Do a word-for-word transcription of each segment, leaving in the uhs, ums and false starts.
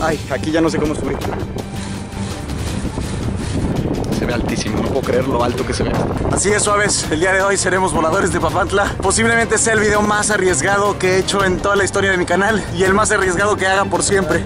Ay, aquí ya no sé cómo subir. Se ve altísimo, no puedo creer lo alto que se ve. Así es, suaves, el día de hoy seremos voladores de Papantla. Posiblemente sea el video más arriesgado que he hecho en toda la historia de mi canal y el más arriesgado que haga por siempre.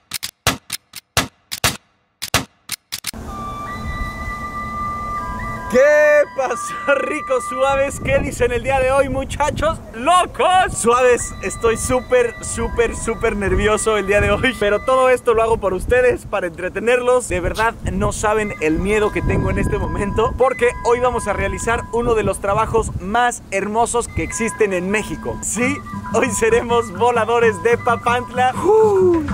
¿Qué pasó, ricos suaves? ¿Qué dicen el día de hoy, muchachos? ¡Locos! Suaves, estoy súper, súper, súper nervioso el día de hoy. Pero todo esto lo hago por ustedes, para entretenerlos. De verdad, no saben el miedo que tengo en este momento, porque hoy vamos a realizar uno de los trabajos más hermosos que existen en México. Sí, hoy seremos voladores de Papantla. ¡Uh!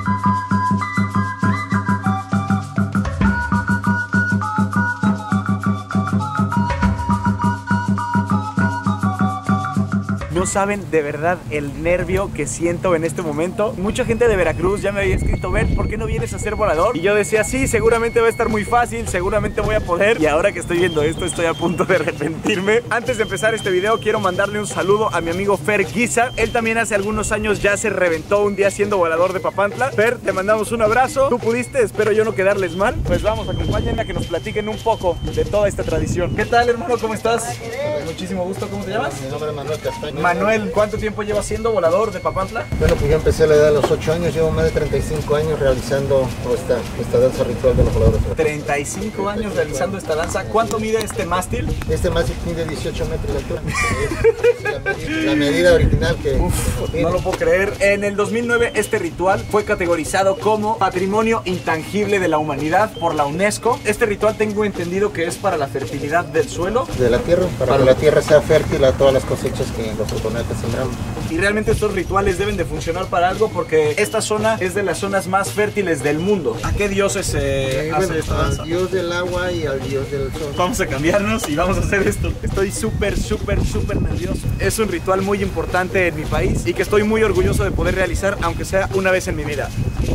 No saben de verdad el nervio que siento en este momento. Mucha gente de Veracruz ya me había escrito: Ver, ¿por qué no vienes a ser volador? Y yo decía, sí, seguramente va a estar muy fácil, seguramente voy a poder. Y ahora que estoy viendo esto, estoy a punto de arrepentirme. Antes de empezar este video, quiero mandarle un saludo a mi amigo Fer Guisa. Él también hace algunos años ya se reventó un día siendo volador de Papantla. Fer, te mandamos un abrazo. Tú pudiste, espero yo no quedarles mal. Pues vamos, acompáñenme a que nos platiquen un poco de toda esta tradición. ¿Qué tal, hermano? ¿Cómo estás? Muchísimo gusto. ¿Cómo te llamas? Mi nombre es Manuel Castaño. Manuel, ¿cuánto tiempo llevas siendo volador de Papantla? Bueno, pues yo empecé a la edad de los ocho años, llevo más de treinta y cinco años realizando esta, esta danza ritual de los voladores. treinta y cinco años realizando esta danza. ¿Cuánto mide este mástil? Este mástil mide dieciocho metros de altura. Es la, medida, la medida original que... Uf, no lo puedo creer. En el dos mil nueve este ritual fue categorizado como Patrimonio Intangible de la Humanidad por la UNESCO. Este ritual tengo entendido que es para la fertilidad del suelo. De la tierra, para, para que la tierra sea fértil a todas las cosechas que los oponentes sembramos. Y realmente estos rituales deben de funcionar para algo, porque esta zona es de las zonas más fértiles del mundo. ¿A qué dioses se eh, hace bueno, esta danza? Al dios del agua y al dios del sol. Vamos a cambiarnos y vamos a hacer esto. Estoy súper, súper, súper nervioso. Es un ritual muy importante en mi país y que estoy muy orgulloso de poder realizar, aunque sea una vez en mi vida.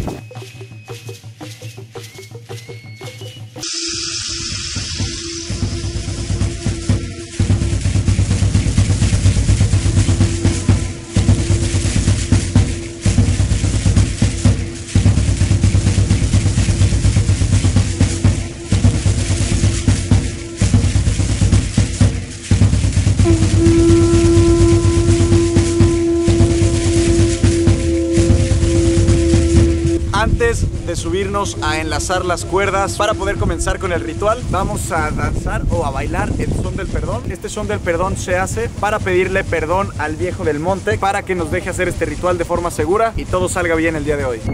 Antes de subirnos a enlazar las cuerdas para poder comenzar con el ritual, vamos a danzar o a bailar el son del perdón. Este son del perdón se hace para pedirle perdón al viejo del monte, para que nos deje hacer este ritual de forma segura y todo salga bien el día de hoy.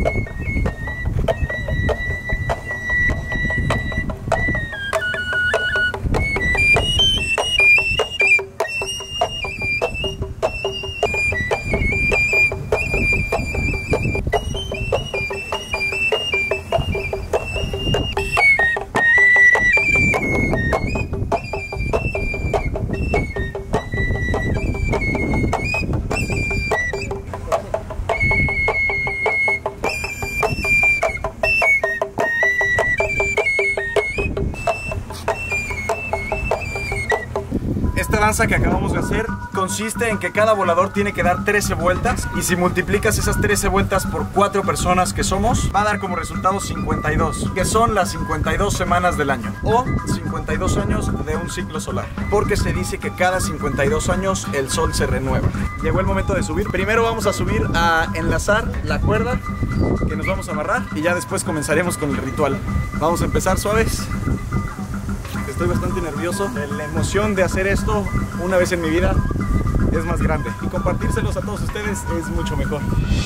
Esta danza que acabamos de hacer consiste en que cada volador tiene que dar trece vueltas, y si multiplicas esas trece vueltas por cuatro personas que somos, va a dar como resultado cincuenta y dos, que son las cincuenta y dos semanas del año, o cincuenta y dos años de un ciclo solar, porque se dice que cada cincuenta y dos años el sol se renueva. Llegó el momento de subir. Primero vamos a subir a enlazar la cuerda que nos vamos a amarrar y ya después comenzaremos con el ritual. Vamos a empezar, suaves. Estoy bastante nervioso. La emoción de hacer esto una vez en mi vida es más grande, y compartírselos a todos ustedes es mucho mejor.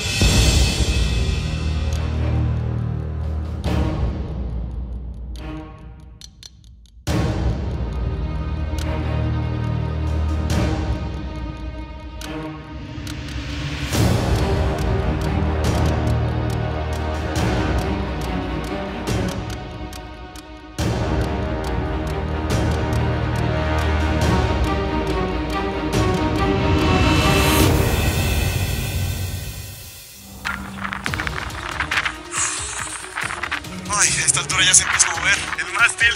Ay, a esta altura ya se empezó a mover el mástil.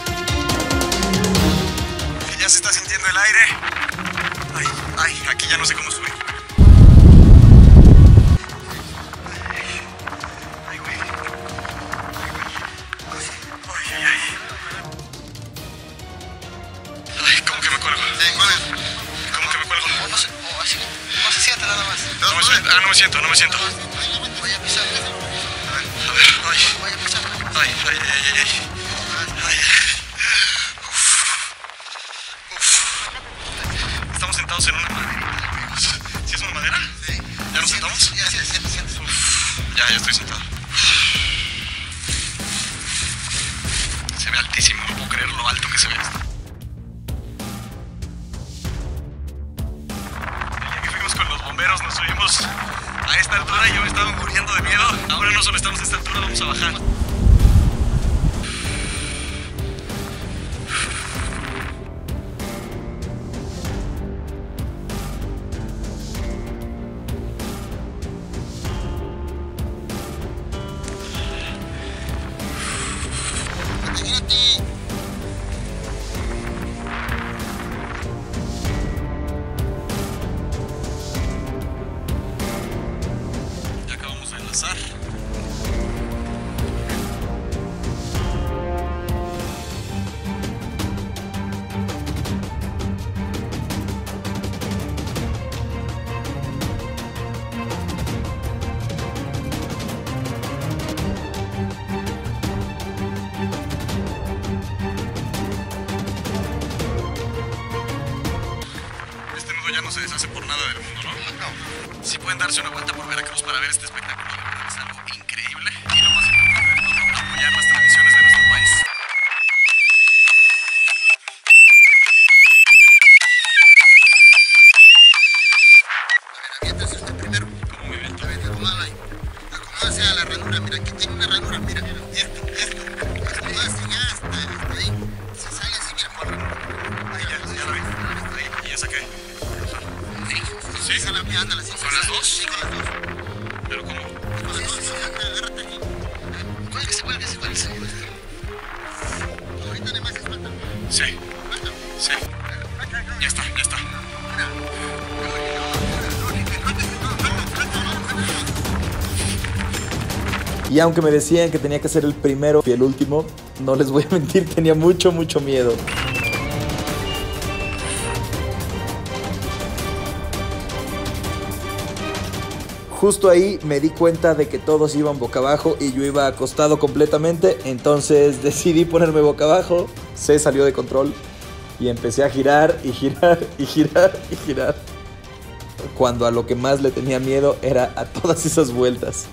Y ya se está sintiendo el aire. Ay, ay, aquí ya no sé cómo subir. Ay, ay, güey. me siento, no me siento. A ver, ay, ay, ay, ay, ay, ay. Ay. Uf. Uf. Estamos sentados en una maderita, amigos. ¿Sí es una madera? Sí. ¿Ya nos sentamos? Ya, ya, ya, ya estoy sentado. Se ve altísimo, no puedo creer lo alto que se ve esto. El día que fuimos con los bomberos nos subimos a esta altura y yo me estaba muriendo de miedo. Ahora no solo estamos a esta altura, vamos a bajar. Ya acabamos de enlazar. Este nudo ya no se deshace por nada del mundo, ¿no? No. Si pueden darse una vuelta por Veracruz para ver este espectáculo, la verdad es algo increíble. Y lo más importante de todo, apoyar las tradiciones de nuestro país. A ver, aviéntase usted primero. ¿Cómo me ven? A ver, acomódalo ahí. Acomódase a la ranura, mira, aquí tiene una ranura, mira. Esto, esto. Acomódase ya hasta, hasta ahí. Se sale así, mira, por ranura. Ahí, Ya, ya lo vi. Ahí, ¿y esa qué? ahí. ¿Sí? Esa la mía, ándala, sí. ¿Con las dos? Sí, con las dos. ¿Pero cómo? Con las dos, sí, agárrate aquí. Cuélguese, cuélguese, cuélguese. Ahorita además es falta. Sí, sí. Ya está, ya está. Y aunque me decían que tenía que ser el primero y el último, no les voy a mentir, tenía mucho, mucho miedo. Justo ahí me di cuenta de que todos iban boca abajo y yo iba acostado completamente, entonces decidí ponerme boca abajo, se salió de control y empecé a girar y girar y girar y girar. Cuando a lo que más le tenía miedo era a todas esas vueltas.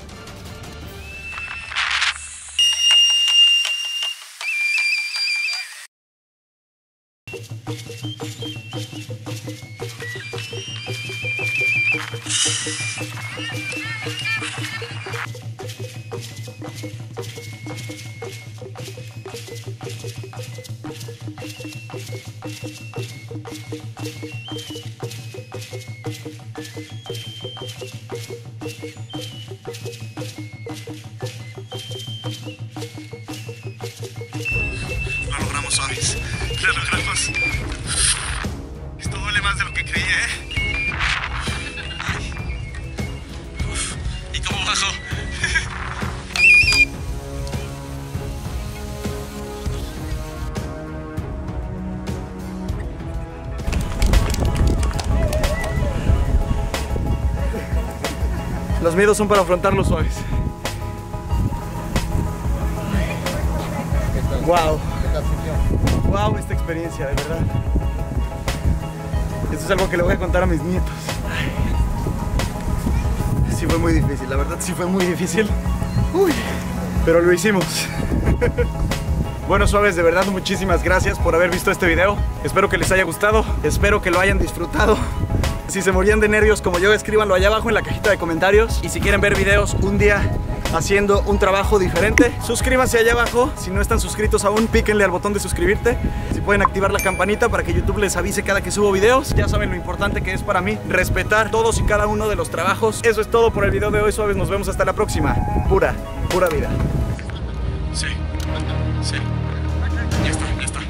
Lo logramos, suaves. Lo logramos. Esto duele más de lo que creía, ¿eh? Ay. Uf. ¿Y cómo bajo? Los miedos son para afrontarlos suaves. Wow. ¿Qué tal sintió? Wow, esta experiencia, de verdad. Esto es algo que le voy a contar a mis nietos. Ay. Sí fue muy difícil, la verdad sí fue muy difícil. Uy, pero lo hicimos. Bueno, suaves, de verdad muchísimas gracias por haber visto este video. Espero que les haya gustado, espero que lo hayan disfrutado. Si se morían de nervios como yo, escríbanlo allá abajo en la cajita de comentarios. Y si quieren ver videos un día haciendo un trabajo diferente, suscríbanse allá abajo. Si no están suscritos aún, píquenle al botón de suscribirte. Si pueden activar la campanita para que YouTube les avise cada que subo videos. Ya saben lo importante que es para mí respetar todos y cada uno de los trabajos. Eso es todo por el video de hoy, suaves. Nos vemos hasta la próxima. Pura, pura vida. Sí, sí. Ya está, ya está.